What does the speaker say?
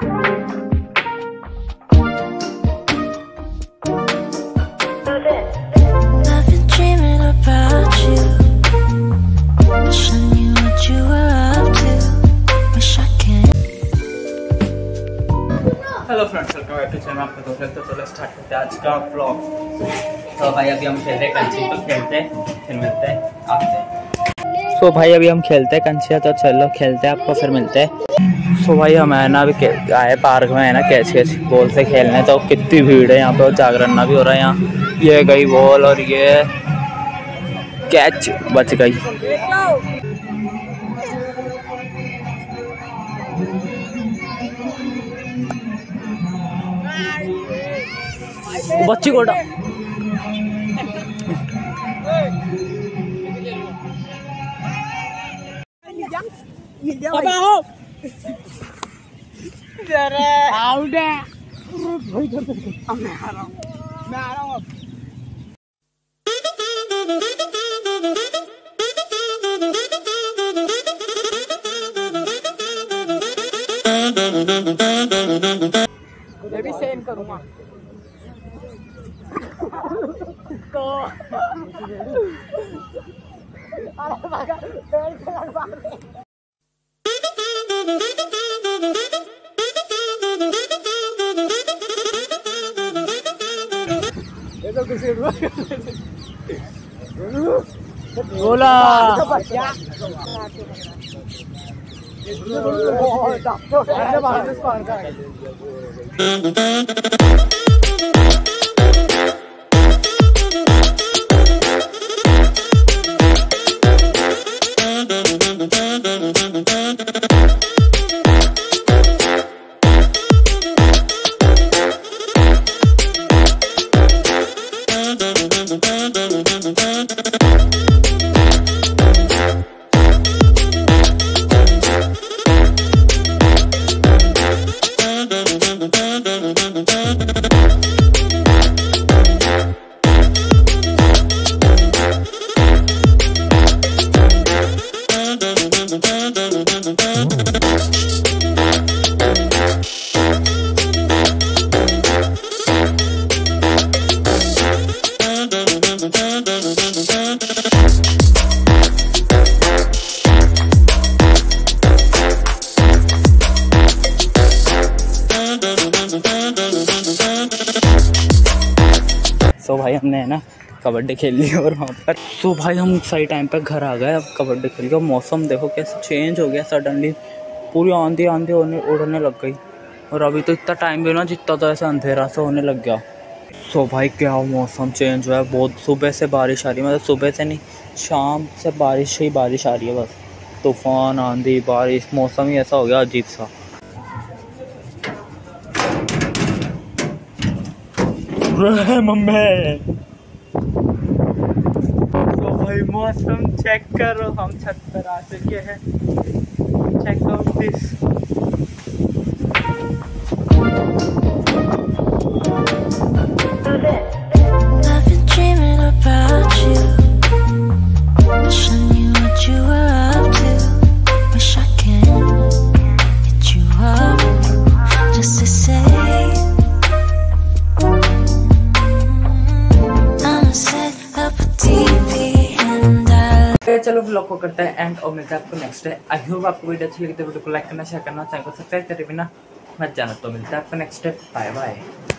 Hello friends, welcome back to channel. आपका दोस्त है, तो चलो स्टार्ट करते हैं आज का व्लॉग। तो भाई अभी हम खेलते हैं कंची, तो खेलते फिर मिलते हैं आपसे। तो भाई अभी हम खेलते हैं कंचिया, तो चलो खेलते हैं, आपको फिर मिलते हैं। तो भाई हम है ना अभी आए पार्क में है ना कैच बॉल से खेलने। तो कितनी भीड़ है यहाँ पे, और जागरण भी हो रहा है यहाँ। ये गई बॉल और ये कैच बच गई। बच्ची कोटा मैं भी सेम करूँगा। तो बोला तो भाई हमने है ना कबड्डी खेल ली और वहाँ पर। तो भाई हम सही टाइम पे घर आ गए। अब कबड्डी खेल के मौसम देखो कैसे चेंज हो गया सडनली, पूरी आंधी आंधी उड़ने लग गई। और अभी तो इतना टाइम भी ना जितना तो ऐसे अंधेरा से होने लग गया। तो भाई क्या मौसम चेंज हुआ है बहुत। सुबह से बारिश आ रही है, मतलब सुबह से नहीं, शाम से बारिश ही बारिश आ रही है बस। तूफान, आंधी, बारिश, मौसम ही ऐसा हो गया अजीब सा। मम्मी तो भाई मौसम चेक करो, हम छत पर आ चुके हैं। Check out this. चलो व्लॉग को करते हैं एंड और मिलता है आपको नेक्स्ट डे। आई होप आपको वीडियो अच्छी लगी तो वीडियो को लाइक करना, शेयर करना, चैनल को सब्सक्राइब करके बिना मत जाना। तो मिलता है आपको नेक्स्ट डे। Bye bye.